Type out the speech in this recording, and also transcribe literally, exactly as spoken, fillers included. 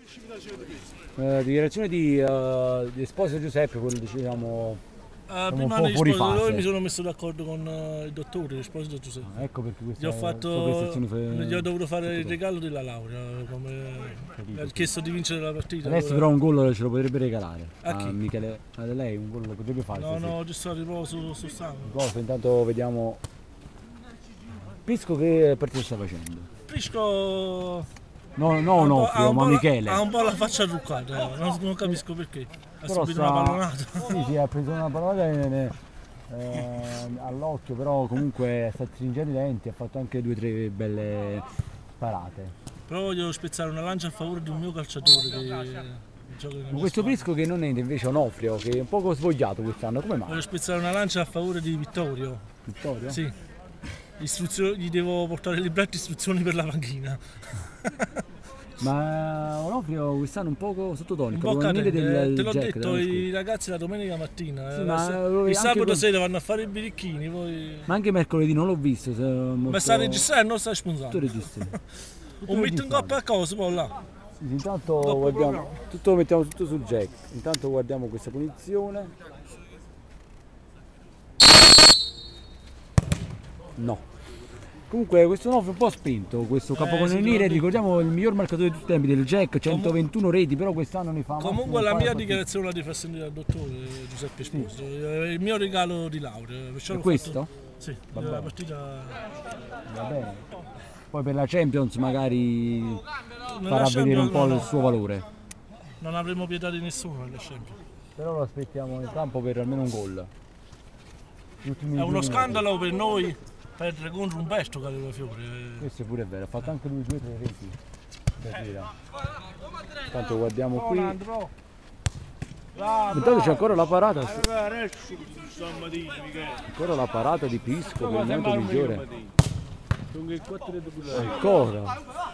Eh, dichiarazione di, uh, di Esposito Giuseppe, quello diciamo Uh, un prima po' di fuori Esposito fase. mi sono messo d'accordo con uh, il dottore Esposito Giuseppe. Ah, ecco perché questa Gli ho, fatto, fe... gli ho dovuto fare il regalo della laurea, come mi ha chiesto di vincere la partita. Adesso allora... però un gol ce lo potrebbe regalare a chi? a Michele, a lei un gol lo potrebbe fare. No, sì, no, giusto a riposo su Sano. Riposo, intanto vediamo Pisco che partita sta facendo. Pisco no, no Onofrio, ma Michele ha un po' la faccia truccata, non, non capisco perché. Ha però subito sta... una pallonata. Sì, sì, ha preso una pallonata eh, all'occhio, però comunque sta stringendo i denti, ha fatto anche due o tre belle parate. Però voglio spezzare una lancia a favore di un mio calciatore che gioca in Ma questo Pisco che non è invece Onofrio, che è un poco svogliato quest'anno, come mai? Voglio spezzare una lancia a favore di Vittorio. Vittorio? Sì. Istruzioni, gli devo portare il libretto istruzioni per la panchina. Ma Onofrio quest'anno un poco sottotonico, un po' cadente, del te l'ho Jack, detto, i ragazzi la domenica mattina, sì, eh, ma il sabato con... sera vanno a fare i birichini, poi... ma anche mercoledì non l'ho visto. Se molto... Ma sta registrando, non sta sponsando. Tutto registrato. Un metto in coppa a cosa poi là. Sì, intanto guardiamo, tutto lo mettiamo tutto sul Jack, intanto guardiamo questa punizione. No. Comunque questo Onofrio un po' spinto, questo capocannoniere, eh, sì, ricordiamo il miglior marcatore di tutti i tempi del Jack, centoventuno Comun reti, però quest'anno ne fa. Comunque la mia dichiarazione la devo sentire dal dottore Giuseppe Esposito, sì. È il mio regalo di laurea. È questo? Fatto... Sì, va la partita... Va bene. Poi per la Champions magari non farà Champions, vedere un po' no, il no. suo valore. Non avremo pietà di nessuno nella Champions. Però lo aspettiamo in campo per almeno un gol. È uno scandalo per noi perdere contro un Besto Calafiore. Questo è pure vero, ha fatto anche lui due o tre reti stasera. Intanto guardiamo qui. Intanto c'è ancora la parata. Ancora la parata di Pisco per il momento migliore. Ancora.